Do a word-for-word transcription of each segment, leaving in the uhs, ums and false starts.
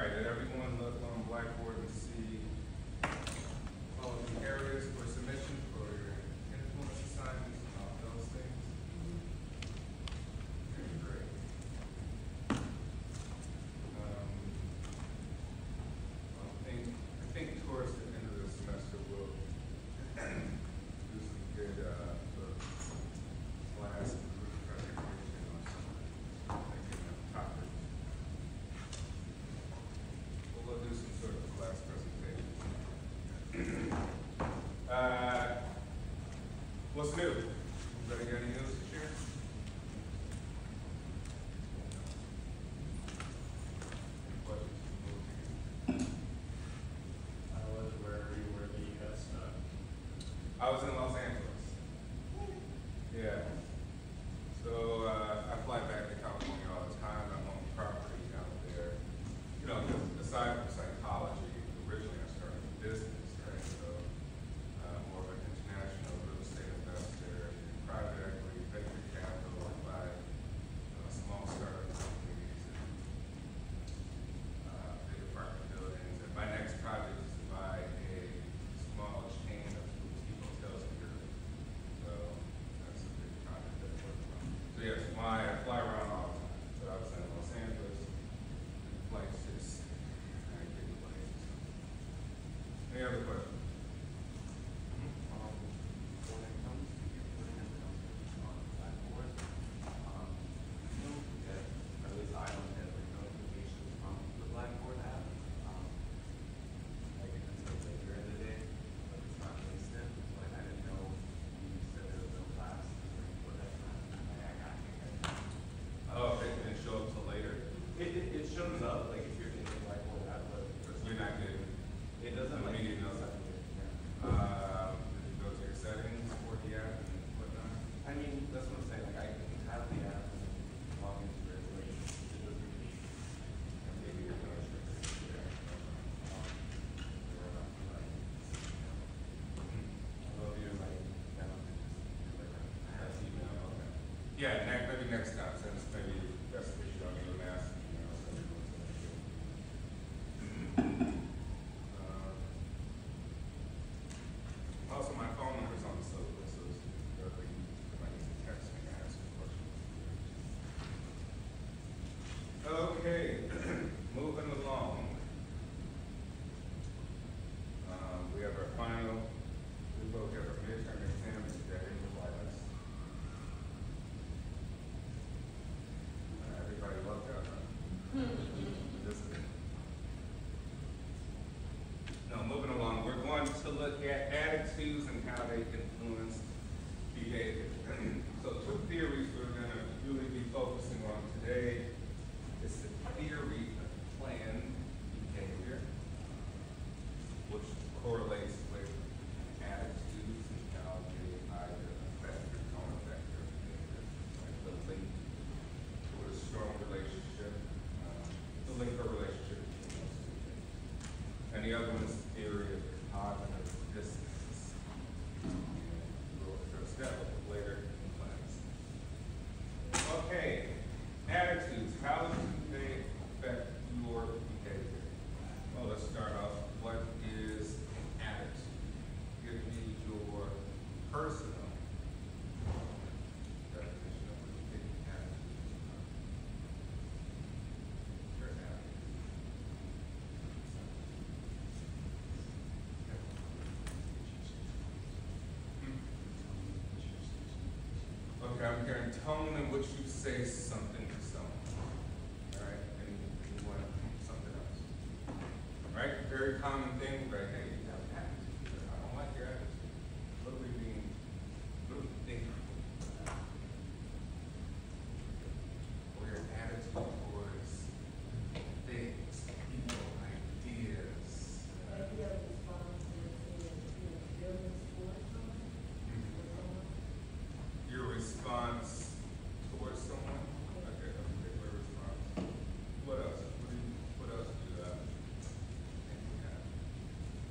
right, did everyone look on Blackboard and see all of the areas for submission for your influence assignments and all those things? Okay, great. Um, I think, I think towards the end of the semester we'll do some good uh, sort of class group presentation on some thinking of topics. We'll do some sort of class presentation. uh, what's new? Anybody got any news to share? Any questions? I was where you were the uh, stuck. I was in Los Angeles. Yeah. So uh, I fly back to California all the time. I'm on property out there. You know, aside from psychology, originally I started in business, right? So uh, more of an international real estate investor, private equity, venture capital. I buy uh, small startup companies and uh, big apartment buildings. And my next project is to buy a small chain of boutique hotels in Europe. So that's a big project that we're working on. So yes, my I fly around all the time. So I was in Los Angeles, flights just I get the planes. Any other questions? Um, when it comes to your putting announcements on Blackboard, um, you don't get, or at least I don't get like notifications from the Blackboard app. Um, like until later in the day, but it's not instant. Like I didn't know you said there was no class for that time. Like I got it. Oh, it didn't show up till later. It, it, it shows up like if you're in the Blackboard app, but for some You're not getting. it doesn't like Immediate it notice. doesn't- yeah. Uh, did you go to your settings for the app and whatnot? I mean, that's what I'm saying, like, I can have the app and log into it, but it doesn't really, and maybe you're not sure if it's there. Um, or not, like, although you're like, that one, just, like, that's email, okay. Yeah, next, maybe next time, since maybe that's the issue, I'll give a mass email. So everyone's gonna get it. Uh, Also, my phone number's on the social list, so if somebody needs to text me, ask a question. Okay, moving along. Um, we have our final, we both have our midterm exam today, like us. Uh, everybody loved that, huh? This is- No, moving along, we're going to look at attitudes and how they influence behavior. So two theories we're going to really be focusing on today is the theory of planned behavior, which correlates with attitudes and how they either affect or don't affect your behavior. Like the link to a strong relationship, uh, the link or relationship between those two things. And the other one is the theory of cognitive dissonance. And we'll address that a little later in class. Okay, attitudes. How do they affect your behavior? Well, let's start off. What is an attitude? Give me your personal definition of what you think an attitude is. Your attitude. Okay, I'm hearing tone in which you say something to someone. All right, and you want something else. All right, very common thing, right? Hey, you have an attitude. I don't like your attitude. What do we mean? What do we think? Or your attitude towards things, people, ideas. Maybe a response is, is building towards someone, or someone. Your response towards someone? Okay, a particular response. What else? What, do you, what else do you uh, think we have?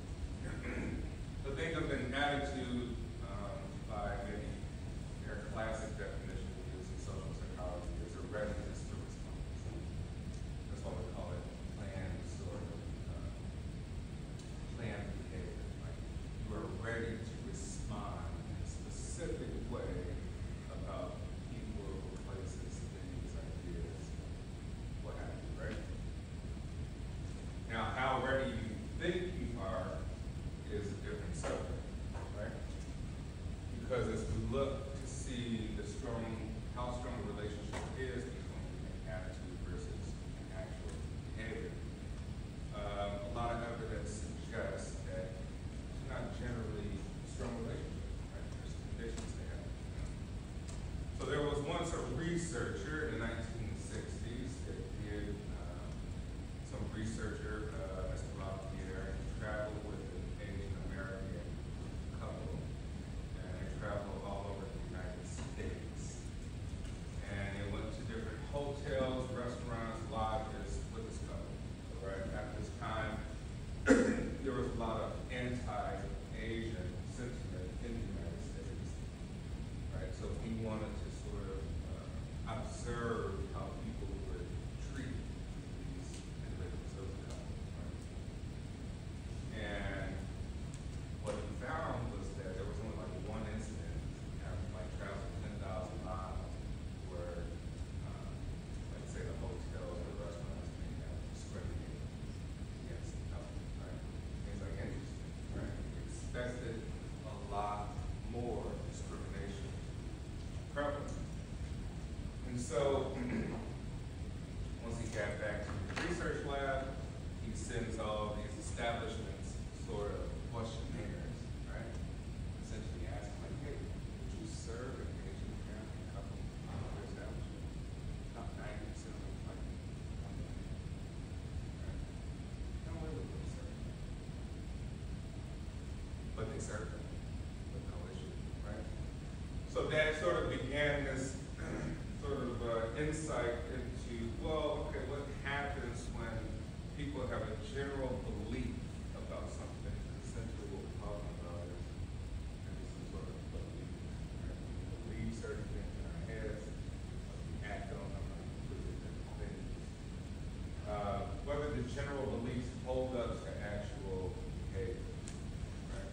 began this sort of uh, insight into, well, okay, what happens when people have a general belief about something? Essentially what we're talking about is maybe some sort of belief. Right? We believe certain things in our heads, we act on them, and completely different things. Uh, whether the general beliefs hold up to actual behavior. Right?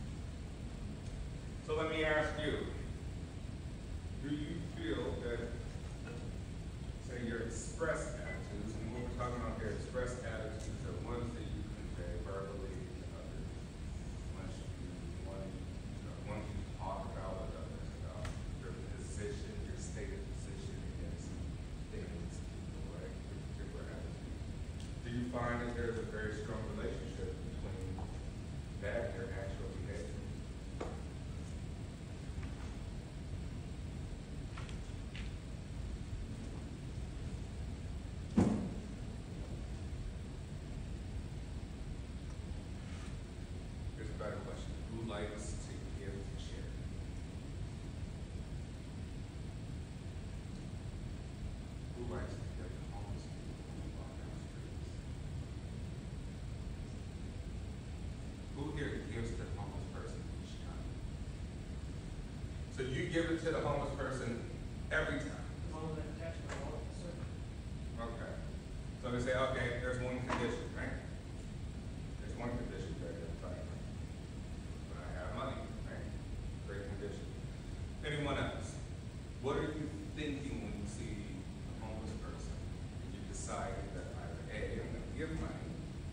So let me ask you, do you feel that, say, your express attitudes, and what we're talking about here, express attitudes are ones that you convey verbally to others, once you, one, you know, ones you talk about with others, about your position, your stated position against things, people, right, your particular attitude. Do you find that there's a very strong relationship between that and your actual behavior? Here's a better question. Who likes to give to share? Who likes to give to homeless people who walk down the streets? Who here gives to the homeless person each time? So you give it to the homeless person every time? Okay. So they say, okay, there's one condition, right? There's one condition that they're talking about. When I have money, right? Great condition. Anyone else? What are you thinking when you see a homeless person and you decide that either A, I'm gonna give money,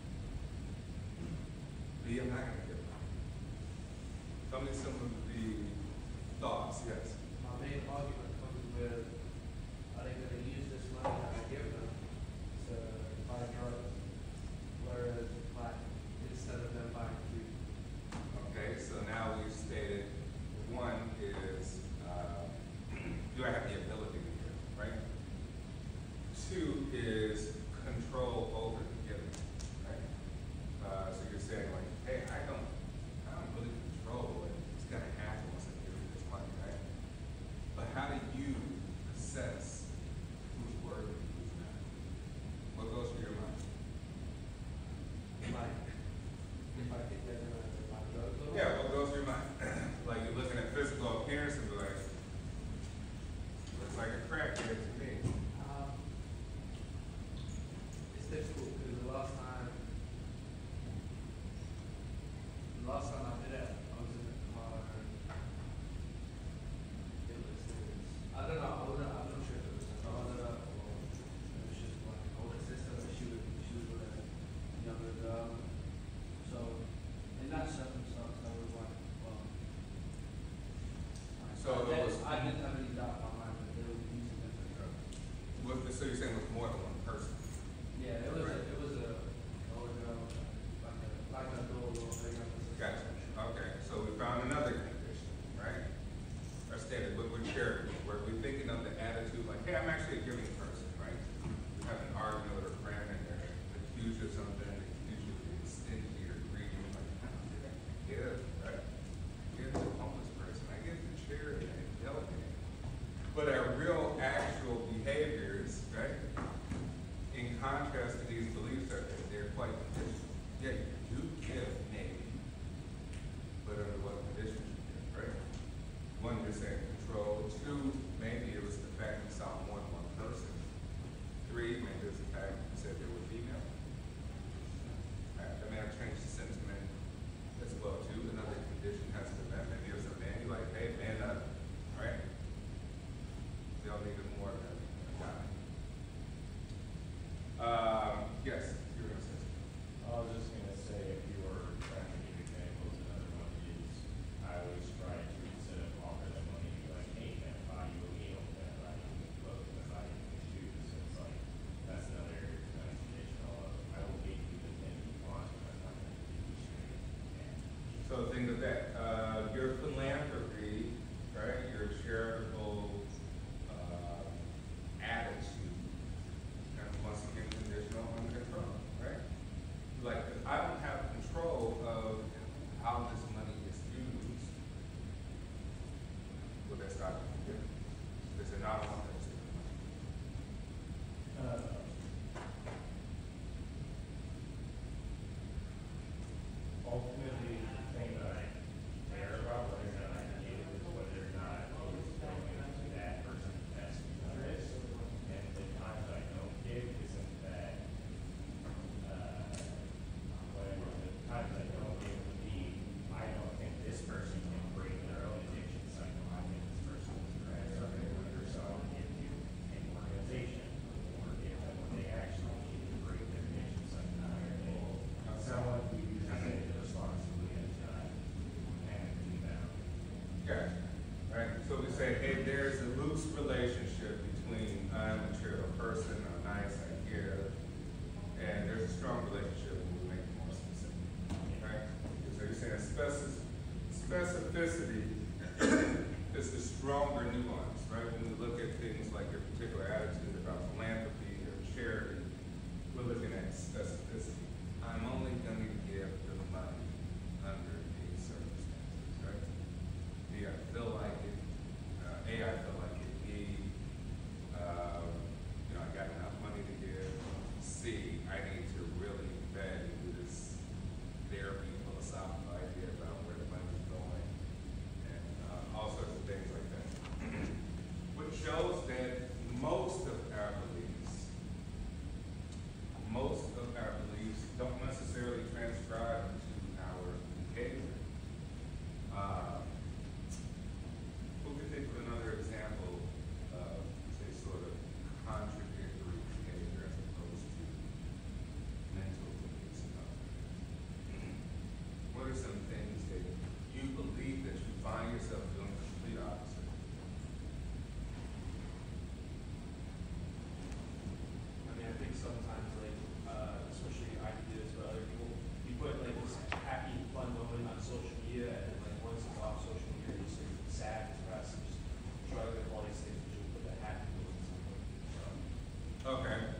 B, I'm not gonna give money? Tell me some of the thoughts, yes. My main argument comes with, are they gonna use this money that I give them to buy drugs? Whereas, like, instead of them buying food. Okay, so now we've stated, one is, uh, do I have the ability to give, right? Two is control over the giving, right? Uh, so you're saying like, hey, I don't, I don't really control what is gonna happen once I give you this money, right? But how do you assess who's worthy and who's not? What goes through your mind? Like, if I think they're gonna buy drugs. or- Yeah, what goes through your mind? Like you're looking at physical appearance and be like, looks like a crackhead to me. Um, It's difficult because the last time, the last time I did it, I was in the car and it was, it was, I don't know, I wouldn't, I'm not sure if it was my father or it was just like an older sister, but she was, she was with a younger girl. So in that circumstance, I was like, well. So I, it was- I didn't have any doubt in my mind that they were using it for drugs. What, so you're saying it was more than one person? Yeah, it was a, it was a, older girl, like a, like a little, little big younger sister. Gotcha. Okay, so we found another condition, right? Or stated, what we're charity, where we're thinking of the attitude like, hey, I'm actually a giving person, right? We have an argument with a friend and they're accused of something, accused you of being stingy or greedy, I'm like, I don't think I can give, right? I give to a homeless person, I give to charity, I delegate. But our real actual behaviors, right? In contrast to these beliefs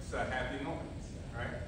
So happy moments, right?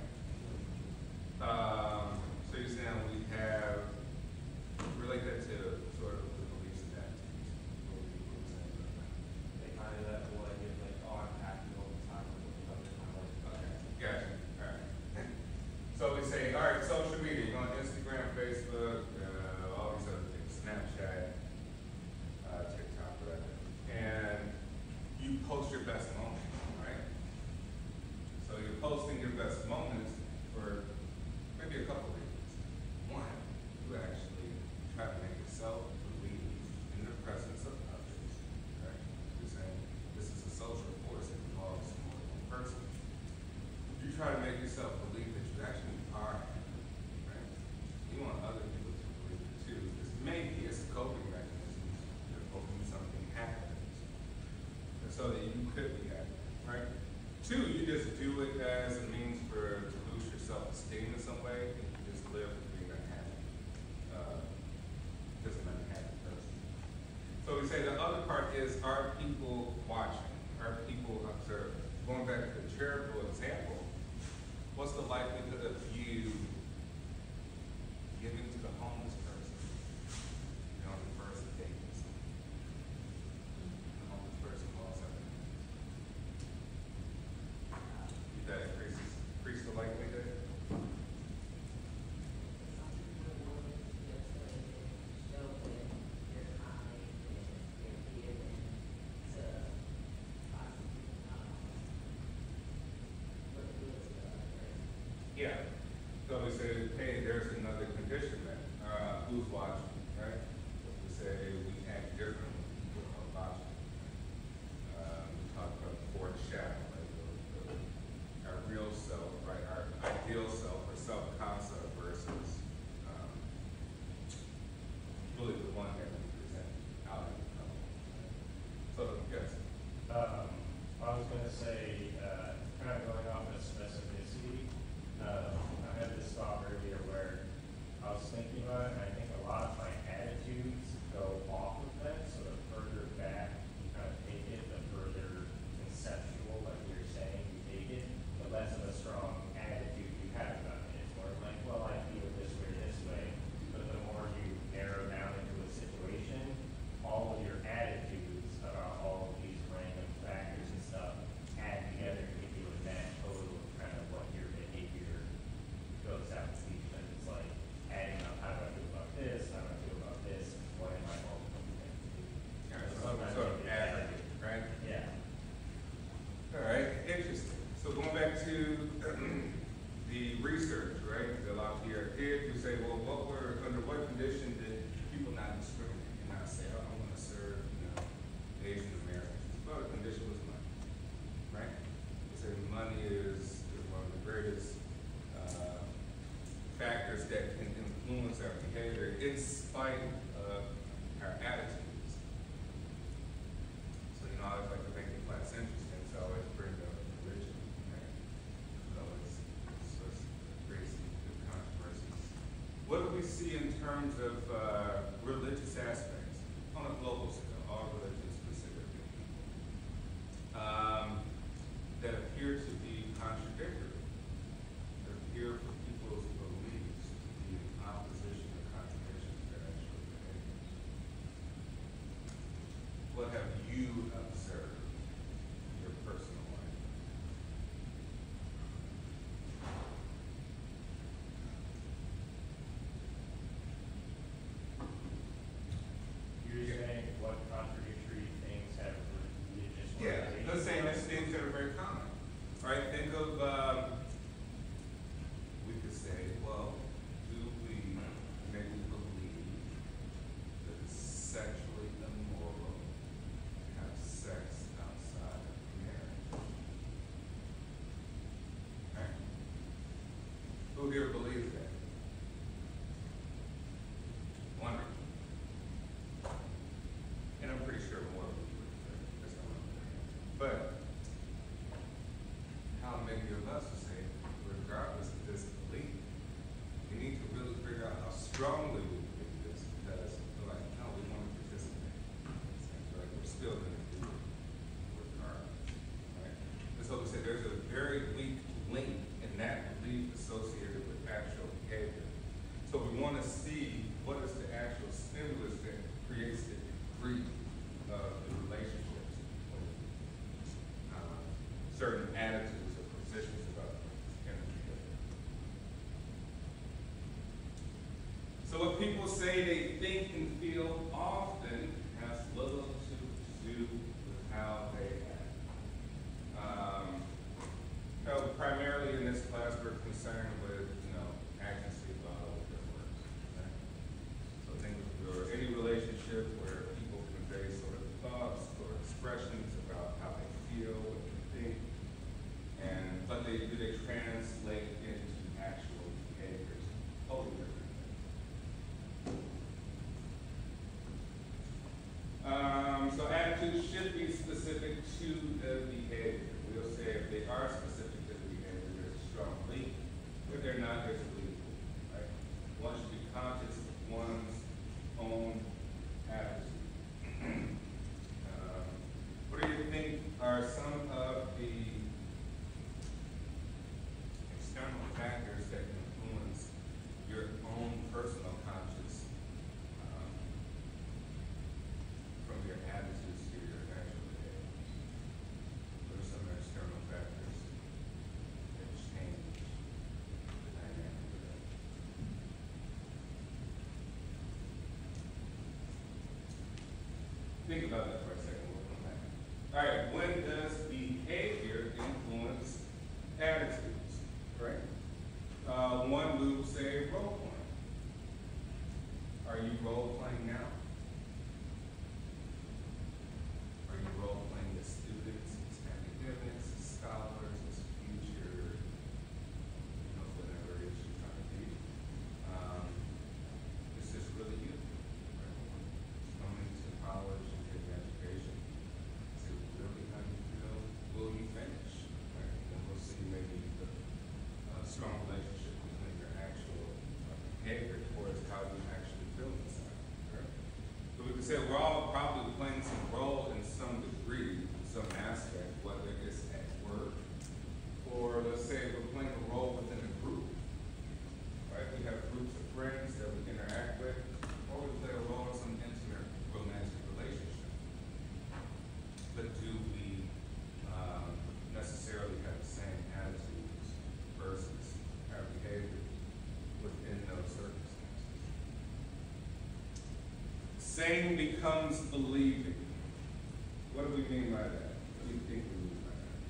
Um, so you're saying we have, relate that to sort of the beliefs and attitudes. What we- what we saying about that? They kind of that whole idea of like, oh, I'm happy all the time, or whatever, kind of like, Okay, gotcha, alright. So we say, all right, social media, you're on Instagram, Facebook, uh, all these other things, Snapchat, uh, TikTok, whatever. And you post your best moments, right? So you're posting your best moments for maybe a couple reasons. One, you actually try to make yourself believe in the presence of others, right? You're saying this is a social force that involves more than one person. You try to make yourself believe that you actually are happy, right? You want other people to believe it too. This maybe it's a coping mechanism to hoping something happens, and so that you could be happy, right? Two, you just do it as a means for to boost your self-esteem in some way, and you just live with being unhappy, uh, just an unhappy person. So we say the other part is, are people watching? Are people observing? Going back to the charitable example, what's the likelihood of you giving to the homeless person, you know, the first date or something? The homeless person falls out. That increases, increase the likelihood? Some people want to just say, show that they're kind and they're giving to possibly, um, look good to others. Yeah. So we say, hey, there's another condition then, uh, who's watching, right? We say we act differently when people are watching. Uh, we talk about foreshadow, like the, the, our real self, right? Our ideal self or self-concept versus, um, really the one that we present out in the public. So, yes. Um, I was gonna say, uh, kind of going off of specificity, uh, I had this thought earlier where I was thinking about it, and I think a lot of my attitudes go off of that, so the further back you kind of take it, the further conceptual, like you're saying, you take it, the less of a strong attitude you have about it. It's more like, well, I feel this way, this way, but the more you narrow down into a situation, all of your attitudes about all of these random factors and stuff add together to give you a net total of kind of what your behavior goes out to be. Because it's like adding up, how do I feel about this, how do I feel about this, what am I ultimately going to do? Yeah, So so sometimes sort you of get aggregate, right? Yeah. All right, interesting. So going back to the research, right? The LaFayette did, we say, well, what were, under what condition did people not discriminate and not say, oh, I want to serve, you know, Asian Americans? Well, the condition was money, right? We say money is, is one of the greatest uh, factors that can influence our behavior in spite of our attitudes. So, you know, I always like to make the class interesting, so I always bring up religion, right? So it's, it's, it's creates some good controversies. What do we see in terms of uh, religious aspects on a global scale, all religions specifically, um, that appear to be contradictory, that appear for people's beliefs to be in opposition or contradiction to their actual behaviors? What have you observed in your personal life? You're saying what contradictory things have religious Yeah, organizations let's say done? there's things that are very common, right? Think of, um, we could say, well, do we maybe believe that it's sexually immoral to have sex outside of marriage? Right? Who here believes that? Wonder. And I'm pretty sure more people would say, that's not what I'm saying. But how many of us would say, regardless of this belief, we need to really figure out how strongly we believe this, because we're like, no, we want to participate. It's like we're still going to do it regardless, right? And so we say there's a very weak So we want to see what is the actual stimulus that creates the degree of the relationships, uh, certain attitudes or positions about things. So what people say they think and feel often has little to do with how they act. Um, so primarily in this class, we're concerned with, you know, actions speak louder than their words. Okay? So think of any relationship where people convey sort of thoughts or expressions about how they feel, what they think, and but they do they translate into actual behaviors. Totally different things. Um, so attitudes should be specific to the behavior. We'll say if they are specific to the behavior, there's a strong link. If they're not, there's a weak link, right? One should be conscious of one's own attitude. um, what do you think are some of the external factors that influence your own personal conscious um, from your attitudes to your actual behaviors? What are some external factors that change the dynamic of that? Think about that for a second. We'll come back. All right. When does behavior influence attitudes? Right. Uh, one we will say role playing. Are you role playing now? Are you role playing as students, as academics, as scholars, as future, you know, whatever it is you're trying to be? Um, this is really you. Right? Coming to college and getting education. See really how you feel. Will you finish? Right? And we'll see maybe the uh, strong relationship between your actual uh, behavior towards how you actually feel inside. Right? So we can say we're all probably playing some role in some degree, in some aspect, whether it's at work, or let's say we're playing a role within a group. Right? We have groups of friends that we interact with, or we play a role in some intimate romantic relationship. But do we um, necessarily have the same attitudes versus our behavior within those circumstances? Saying becomes believing. What do we mean by that? What do you think we mean by that?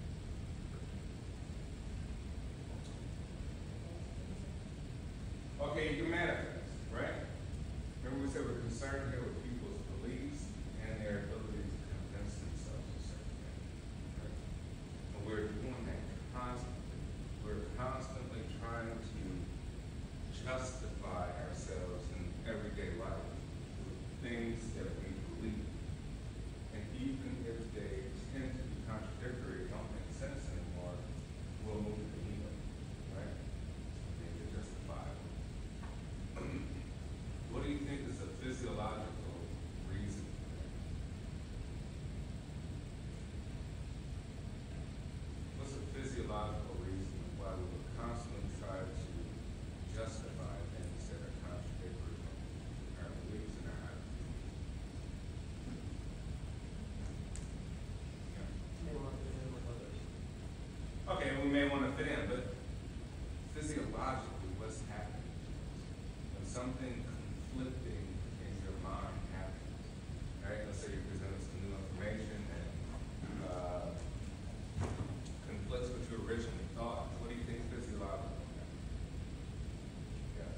Okay, you can manifest, right? Remember we said we're concerned here with people's beliefs and their ability to convince themselves of certain things. Right? And we're doing that constantly. We're constantly trying to justify ourselves in everyday life with things that we believe. And even if they tend to be contradictory, don't make sense anymore, we'll move the needle, right? Make it justifiable. What do you think is the physiological reason for that? What's the physiological reason why we would constantly try to justify things that are contradictory from our beliefs and our attitudes? Yeah. They want to fit in with others. Okay, we may want to fit in, but physiologically, what's happening? When something conflicting in your mind happens, right? Let's say you're presented some new information and uh, conflicts with what you originally thought. What do you think physiologically happens? Yeah.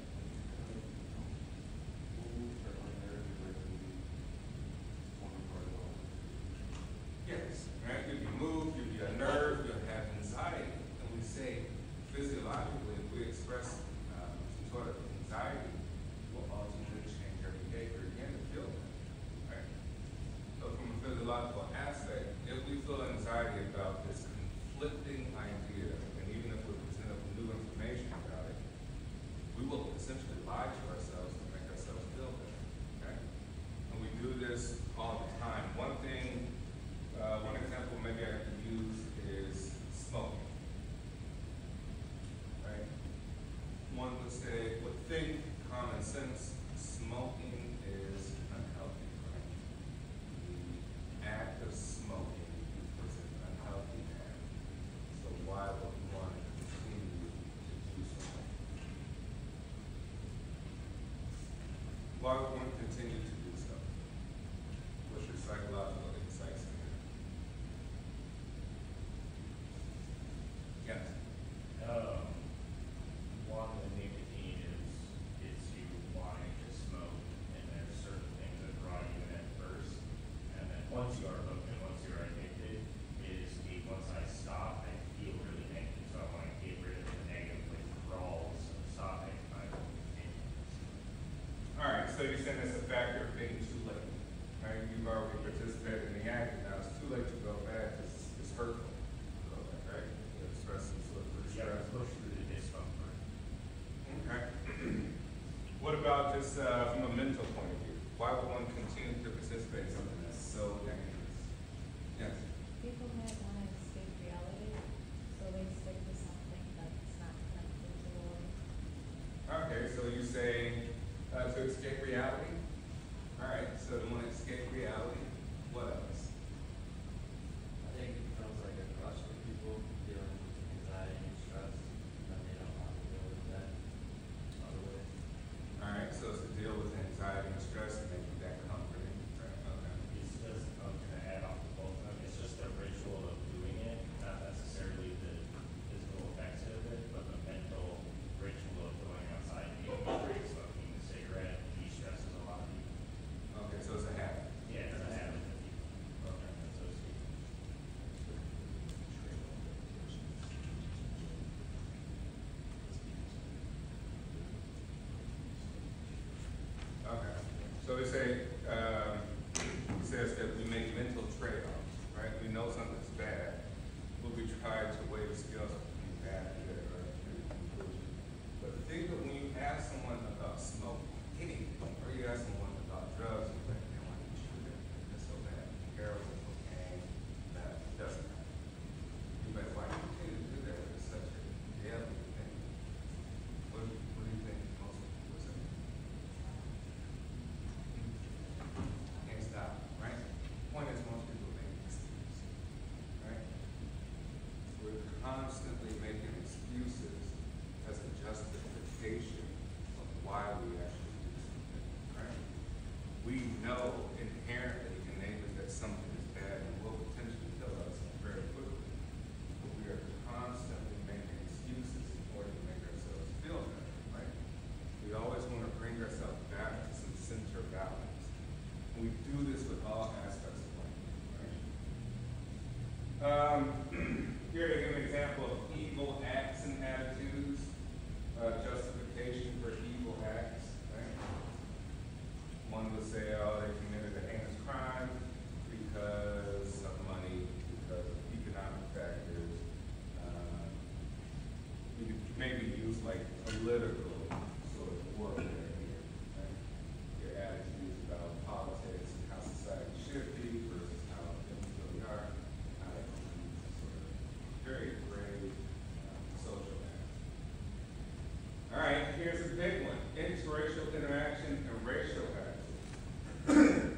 Move certainly there is where we one part of all. Yes, right? You'll be moved, you'll be unnerved, you'll have anxiety. And we say physiologically, if we express uh, some sort of anxiety, will ultimately change our behavior again to feel that, right? So from a physiological aspect, if we feel anxiety about this conflicting idea, and even if we're presented with new information about it, we will essentially lie to ourselves to make ourselves feel better, okay? And we do this all the time. One thing, uh, one example maybe I could use is smoking, right? One would say, what think common sense, smoking is unhealthy, right? The act of smoking is an unhealthy act. So why would we want to continue to do so? Why would one continue to do so? What's your psychological insights in that? Yes. Um, one, the nicotine is, is you wanting to smoke, and there's certain things that draw you in at first. And then once you are hooked and once you're addicted, is the, once I stop, I feel really negative, so I wanna get rid of the negative withdrawals of stopping, I will continue. All right, so you're saying it's a factor of being too late, right? You've already participated in the act, and now it's too late to go back, it's, it's hurtful to go back, right? You're expressing sort of You have stress. to push through the discomfort. Okay. What about just, uh, from a mental point of view? Why would one continue to participate in something that's so dangerous? Yes. People might want to escape reality, so they stick to something that's not connected to the world. Okay, so you say, uh, to escape reality? All right, so you want to escape reality, what else? I think it becomes like a crutch for people dealing with anxiety and stress, and they don't have to deal with that other ways. All right, so it's to deal with anxiety and stress and make you that comforting, right? Okay. It's just, I'm gonna add on to both of them, it's just the ritual of doing it, not necessarily the physical effects of it, but the mental ritual of going outside, taking a break, smoking a cigarette, de-stresses a lot of people. Okay, so it's a habit. Yeah, it's a habit that people Okay. associate. Okay, so we say, um, it says that we make mental trade-offs, right? We know something's bad, but we try to weigh the scales between bad and good, right? To the conclusion. But the thing that when you ask someone about smoking, anything, or you ask someone about drugs, you're like, man, why did you do that? That's so bad. Heroin, cocaine, that doesn't happen. You're like, why do you continue to do that? It's such a daily thing. What, do- what do you think most people would say? Can't stop, right? Point is, most people make excuses, right? We're constantly making excuses as a justification of why we actually do something, right? We know inherently, innately, that something is bad and will potentially kill us very quickly. But we are constantly making excuses in order to make ourselves feel better, right? We always want to bring ourselves back to some center balance. We do this with all aspects of life, right? Um, here to give an example of evil acts and attitudes, uh, justification for evil acts, right? One would say, oh, they committed a heinous crime because of money, because of economic factors. Uh, you could maybe use like political sort of warfare here, right? Your attitudes about politics and how society should be versus how things really are, how they can be sort of very grave um, social acts. All right, here's a big one: interracial interaction and racial attitudes.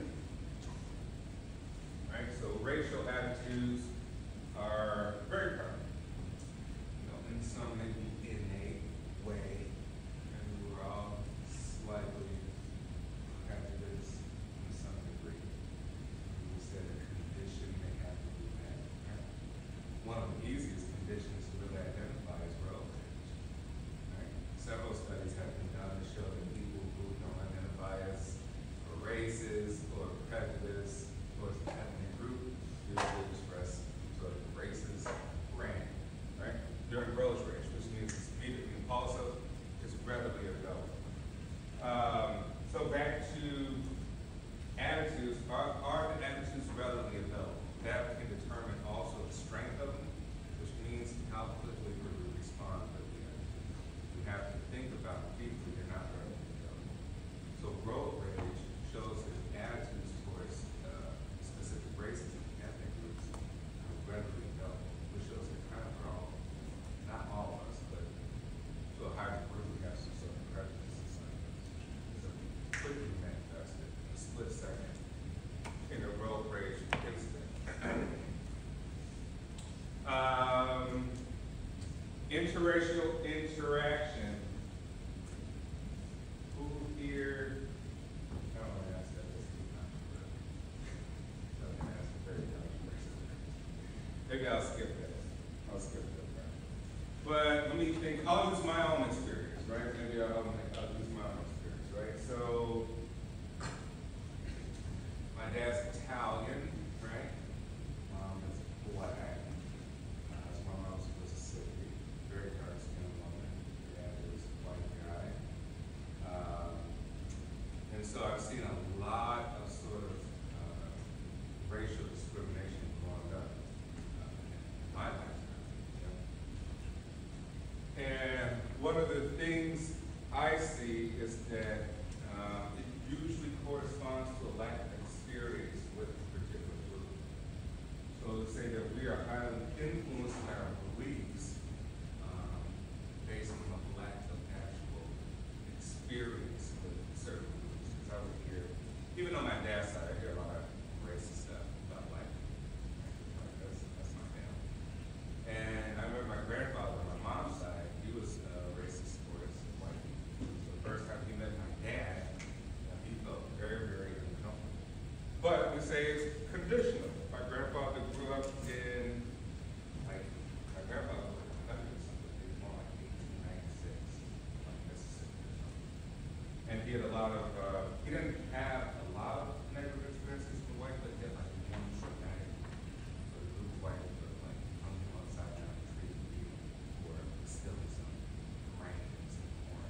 Right, so racial attitudes are very prevalent. You know, in some maybe innate way, and we're all slightly prejudiced in some degree. We said a condition may have to be met. Right? One of the easiest conditions to really identify is road rage. Right? Several studies have been done to show that people who don't identify as races or prejudice towards an ethnic group usually express sort of racist brand, right? During road rage, which means it's immediately impulsive, it's readily available. Um, so back to attitudes, are, are the attitudes readily available? That can determine also the strength of them, which means how quickly we will respond to the attitude. We have to think about people who are not readily available. So road rage shows that attitudes towards uh, specific races and ethnic groups are readily available, which shows that kind of all, not all interracial interaction. Who here, I don't want to ask that, this is not true. I'm gonna ask a very controversial. Maybe I'll skip that. I'll skip that part. But let me think, I'll use my own experience, right? Maybe I'll, I'll use my own experience, right? So, my dad's Italian, right? Mom is black. Uh, so my mom's Mississippi, very dark skinned woman. Dad is a white guy. Um, and so I've seen a lot of sort of uh, racial discrimination growing up uh, in my lifetime. You know? And one of the things I see is that uh, it usually corresponds to a lack of experience with a particular group. So to say that we are highly influenced by our beliefs um, based on a lack of actual experience with certain groups. Because I would hear, even on my dad's side, I hear a lot of racist stuff about black people. Like that's, that's my family. And I remember my grandfather on my mom's side, he was uh, racist towards white people. So the first time he met my dad, uh, he felt very, very uncomfortable. But we say it's conditional. My grandfather grew up in, like, my grandfather was a hundred something, he was more like eighteen ninety-six, like Mississippi or something. And he had a lot of, uh, he didn't have a lot of negative experiences with white, but he had like one traumatic, for a group of white people, like, hung him upside down the tree, beating him, or stealing some grain and some corn.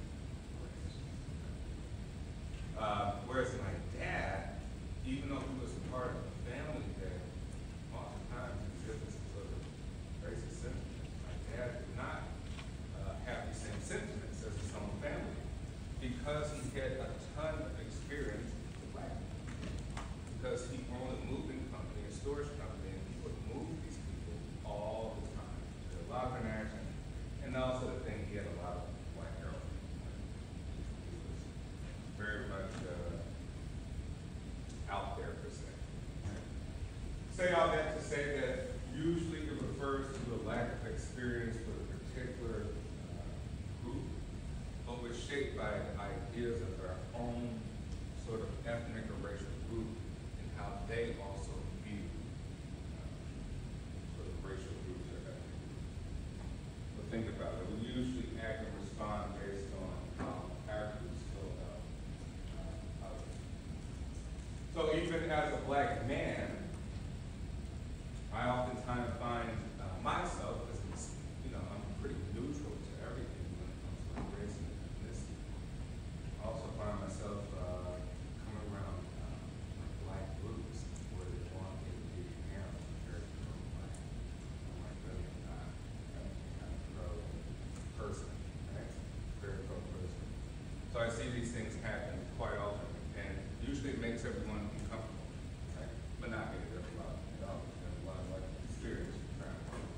Uh, whereas my dad, even though he was part of a family that oftentimes exhibits sort of racist sentiments, my dad did not uh, have the same sentiments as his own family because he had a ton of experience with black people. Because he owned a moving company, a storage company, and he would move these people all the time. There was a lot of interaction. And also the thing, he had a lot of white girlfriends. He was very much uh, out there per se. Say all that to say that usually it refers to a lack of experience with a particular uh, group, but was shaped by ideas of their own sort of ethnic or racial group and how they also view uh, sort of racial groups or ethnic groups. But think about it, we usually act and respond based on how our groups feel about uh, others. So even as a black man, I oftentimes find uh, myself, as you know, I'm pretty neutral to everything when it comes to like race and ethnicity. I also find myself uh, coming around uh, black groups where they want me to be Arab, very pro-black. I'm like, really, I'm not. I'm kind of pro-person, right? Very pro-person. So I see these things happen quite often, and usually it makes everyone uncomfortable, right? But not me, there's a lot, you know, there's a lot of like experience trying to work.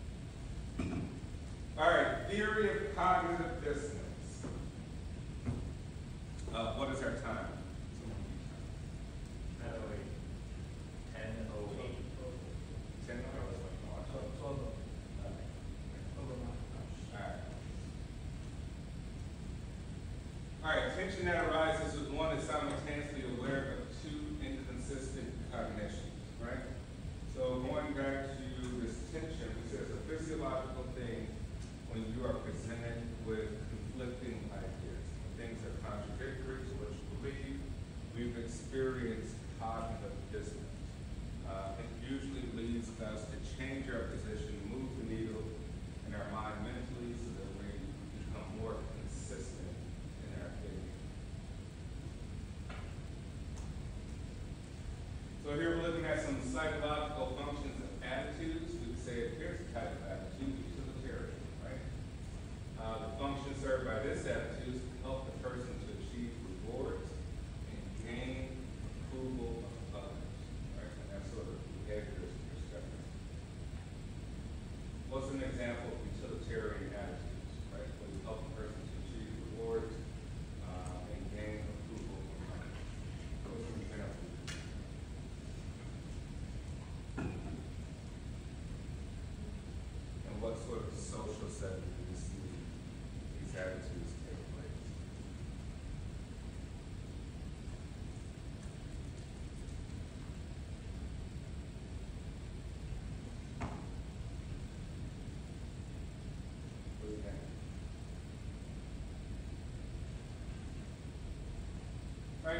All right, theory of cognitive dissonance. Uh, what is our time? Someone keep time. ten oh eight. ten oh eight. Ten hours. So, twelve, over my gosh. All right. All right, tension that arises with one is simultaneously aware of two inconsistent cognitions, right? So going back to this tension, we said it's a physiological thing when you are presented with conflicting ideas. When things are contradictory to what you believe, we've experienced cognitive dissonance. Uh, it usually leads us to change our position, move the needle in our mind mentally so that we become more consistent in our thinking. So here we're looking at some psychological functions of attitudes. We would say here's a type of attitude, utilitarian, right? Uh, the function served by this attitude is to help the person to achieve rewards and gain approval of others, right? And that's sort of behaviorist perspective. What's an example of utilitarian attitudes, right? When you help a person to achieve rewards uh, and gain approval from others. What's an example? And what sort of social setting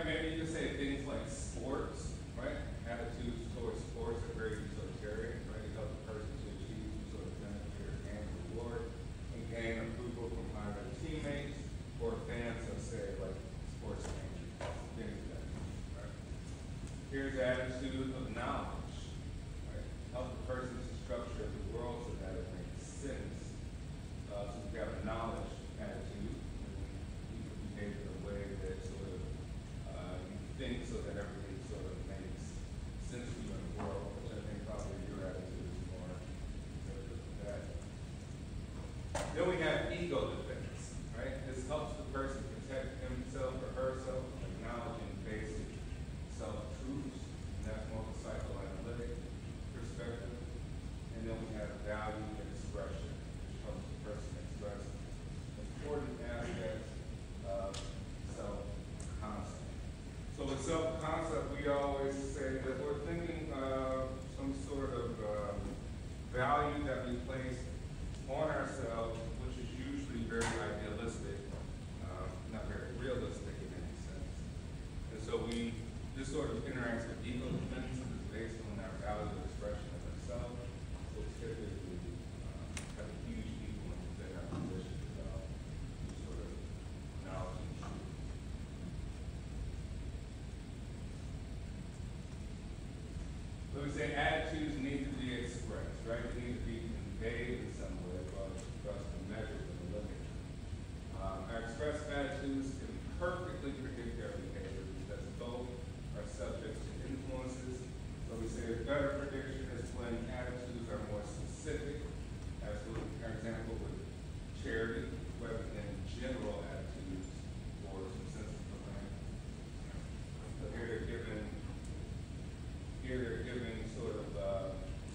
maybe you could say things like sports, right? Attitudes towards sports are very utilitarian, right? It helps the person to achieve some sort of benefit or gain reward and gain approval from either teammates or fans of, say, like sports games, things like that, right? Here's attitude of knowledge, right? Help the person to structure the world so that it makes sense. Uh, so we have a knowledge attitude, and you can behave in a way that sort of uh, you think so that everything sort of makes sense to you in the world, which I think probably your attitude is more conservative than that. Then we have ego defense, right? This helps the person protect himself or herself, acknowledging basic self-truths, and that's more of a psychoanalytic perspective. And then we have value expression, which helps the person express important aspects of self-concept. So with self-concept, we always say that we're thinking of some sort of um, value that we place on ourselves, which is usually very idealistic, um, not very realistic in any sense. And so we, this sort of interacts with ego defense is based on our value expression of ourselves. So typically, um, have a huge ego within our position of sort of knowledge and truth. So we say attitudes need to be expressed, right? They need to be conveyed in some way for us for us to measure and look at. Um, our expressed attitudes can perfectly predict our behavior because both are subject to influences. So we say a better prediction is when attitudes are more specific, as with our example with charity, rather than general attitudes or some sense of command. So here they're given, here they're giving sort of, uh,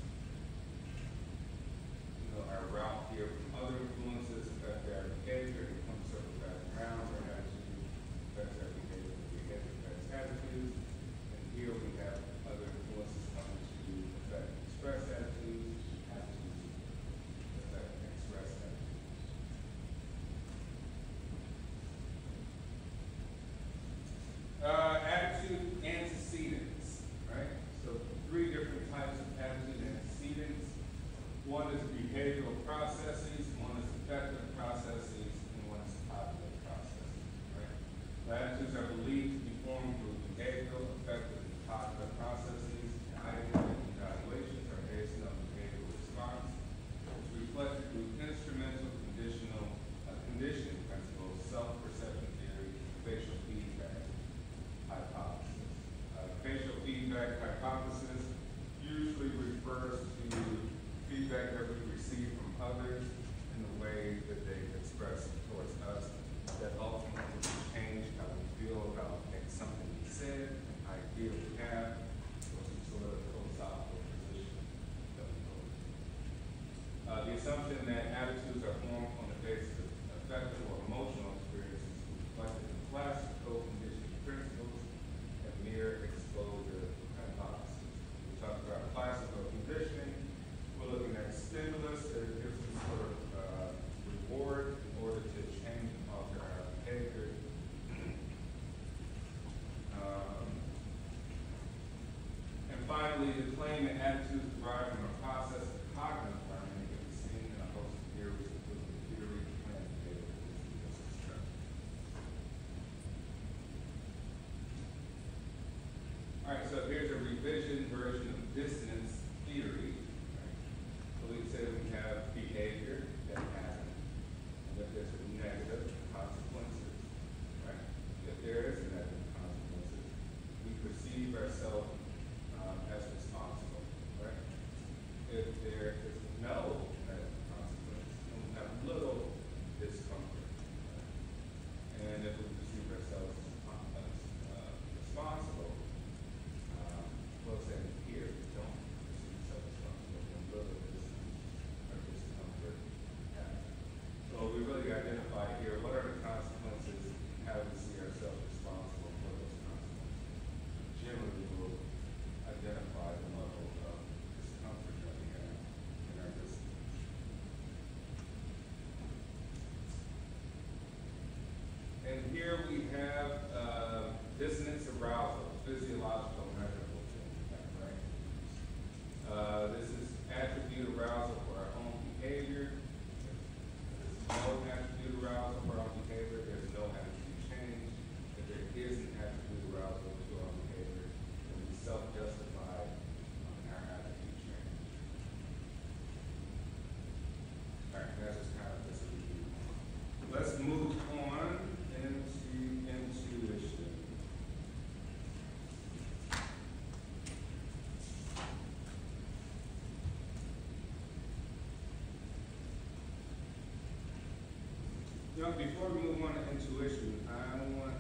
you know, our route here from other influences affect our behavior, and come circle back around, our attitude affects our behavior, behavior affects attitudes, and here we have other influences coming to affect express attitudes, attitudes affect express attitudes. Uh, attitude antecedents, right? So three different types of attitude antecedents. One is behavioral processes, one is affective processes, and one is cognitive processes, right? So attitudes are believed to be formed through behavioral, affective, and cognitive processes. Identity evaluations are based on behavioral response. It's reflected through instrumental conditional uh, conditioning principles, self-perception theory, facial feedback hypothesis. Uh, facial feedback hypothesis usually refers to feedback that we receive from others in the way that they express towards us that ultimately change how we feel about something we said, an idea we have, or some sort of philosophical position that we hold. Uh, the assumption that attitudes are formed on the basis of affective or emotional experiences reflected in classical conditioning principles and mere exposure hypothesis. We talked about classical conditioning. We're looking at stimulus that gives us sort of uh, reward in order to change and alter our behavior. Um, and finally, the claim that attitudes derive from a process of cognitive learning can be seen in a host of theories, including the theory of planned behavior, which we just discussed. All right, so here's a revision version of dissonance theory. Right? So we say we have behavior that happens, and that there's a negative consequences. Right? If there is a negative consequences, we perceive ourselves um, as responsible. Right? If there is no negative consequences, then we have little discomfort. Right? And if we perceive ourselves as uh, responsible, um, we'll say here, we don't perceive ourselves responsible, then little discomfort or discomfort happens. So we really identify here what are the consequences and how we see ourselves responsible for those consequences. Generally, we'll identify the level of discomfort that we have in our dissonance. And here we have uh, dissonance let's move on into intuition. You know, before we move on to intuition, I want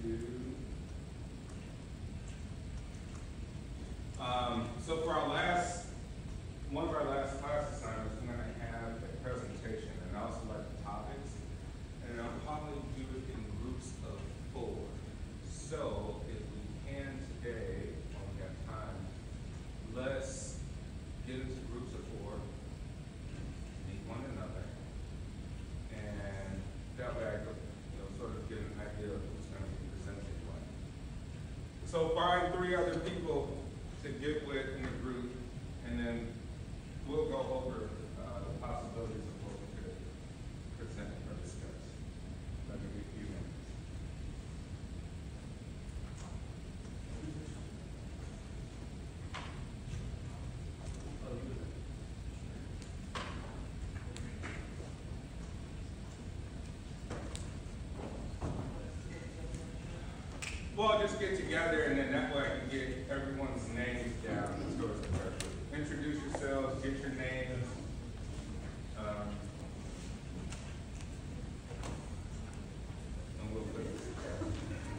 to, um, so for our last, one of our last class assignments, we're gonna have a presentation, and I also like the topics, and I'll probably do it in groups of four. So if we can today, when we have time, let's get into groups of four, meet one another, and that way I could, you know, sort of get an idea of who's gonna be presenting what. So find three other people to get with in the group, and then we'll go over uh, the possibilities of what we could present or discuss. Let me be a few minutes. Well, just get together, and then that way I can get everyone's names down as far as the pressure. Introduce yourselves, get your names. Um, and we'll put this together.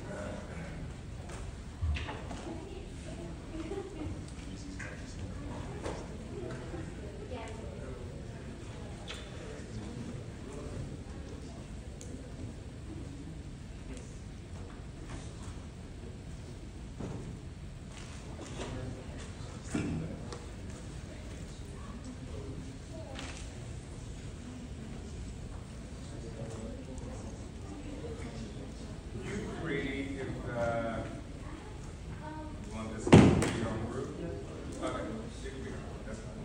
You three, if, uh, you want this to be your own group? Okay, it can be, that's fine.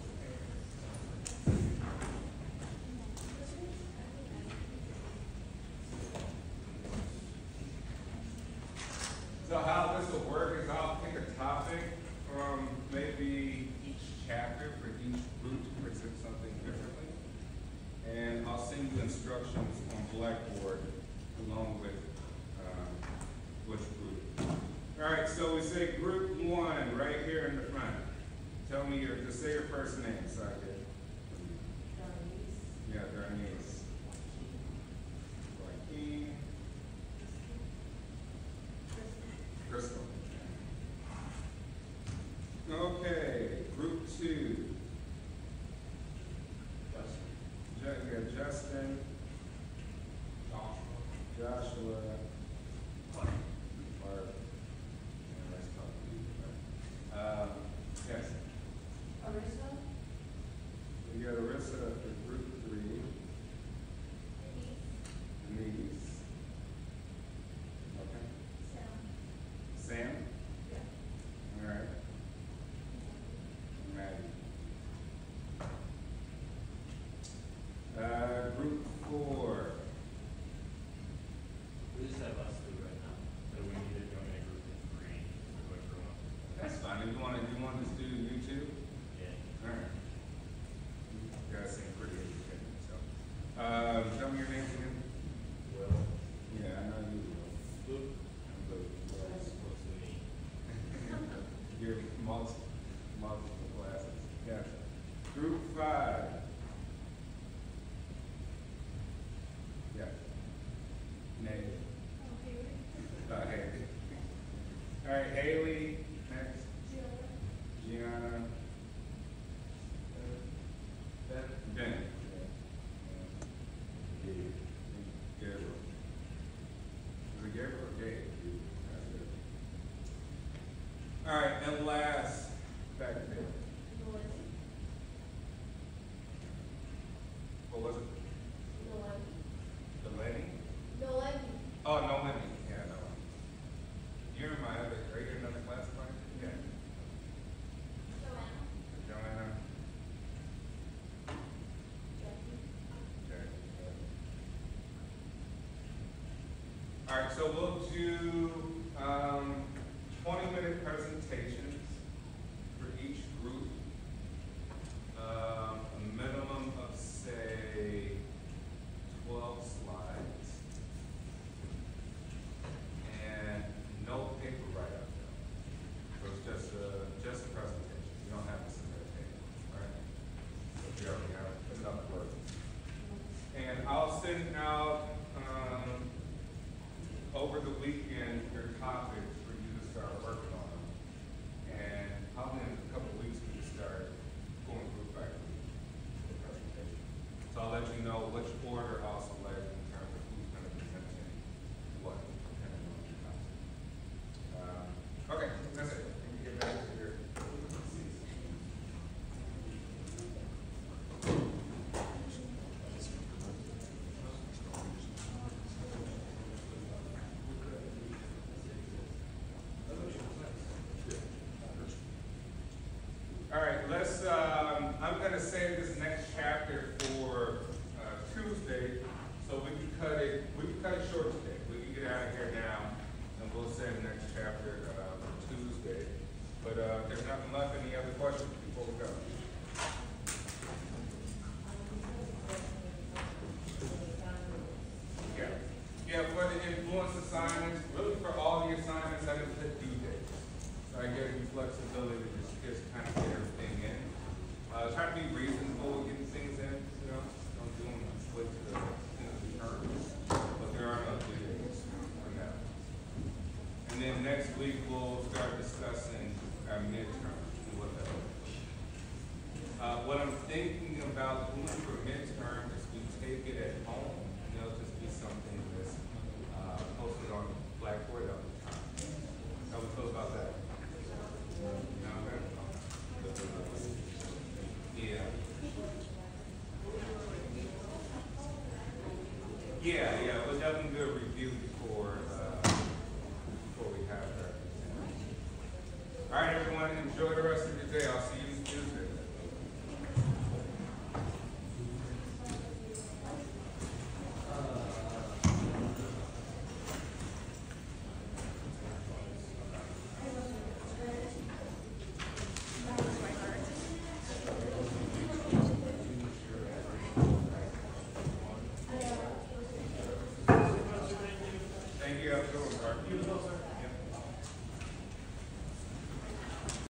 So how this will work is I'll pick a topic from maybe each chapter for each group to present something differently. And I'll send you instructions on Blackboard along with um, which group. All right, so we say group one right here in the front. Tell me your, just say your first name, so I can. Yeah, Bernice. Joaquin. Crystal. Okay, group two. Ju- we got Justin. Joshua. Mark. And let's talk to you. Um, yes. Arisa, We got Arissa for group three. Denise. Okay. Sam? All right. Maddie. Uh, group four. We just have us two right now, so we need to join a group of three, or go for one. That's fine. If you want to, you want to just do you two? Yeah. All right. You guys seem pretty independent, so. Uh, tell me your names again. Well, Yeah, I know you will. Luke, I'm Luke. what's, what's the name? You're multiple, multiple classes. Yeah. Group five. Yeah. Nate. Uh, Haley. All right, Haley, next. Gianna. Ben, Ben. Gabe. Gabriel. Is it Gabriel or Gabe? That's good. All right, and last, back there. What was it? Delaney? Oh, no, Lenny. Yeah, no. You're in my other, are you in another class, Mike? Yeah. Joanna? Okay. All right, so we'll do, um, twenty minute presentations for each group. Um, a minimum of, say, twelve slides. send out, um, over the weekend, your topics for you to start working on them. And probably in a couple of weeks, we can start going through faculty the presentation. So I'll let you know which order I'll select in terms of who's gonna be presenting what, depending on your topic. Um, okay, that's it. Let me get back to your. All right, let's, um, I'm gonna save this next chapter for, uh, Tuesday, so we can cut it, we can cut it short today. We can get out of here now, and we'll save the next chapter, uh, for Tuesday. But, uh, if there's nothing left, any other questions before we go? Yeah, yeah, for the influence assignments, really for all the assignments, I didn't put due dates. So I gave you flexibility to just, just kind of get everything in. Uh, try to be reasonable with getting things in, you know, don't do them split to the, you know, the terms. But there are no due dates for now. And then next week, we'll start discussing our midterms and what that looks like. Uh, what I'm thinking about doing for midterm is we take it at home, and it'll just be something that's, uh, posted on Blackboard all the time. How we feel about that? No, okay. Yeah. Yeah, yeah, we'll definitely do a review before, uh, before we have that. All right, everyone, enjoy the rest of your day. I'll see you Tuesday. Thank you. Have a good one, Mark.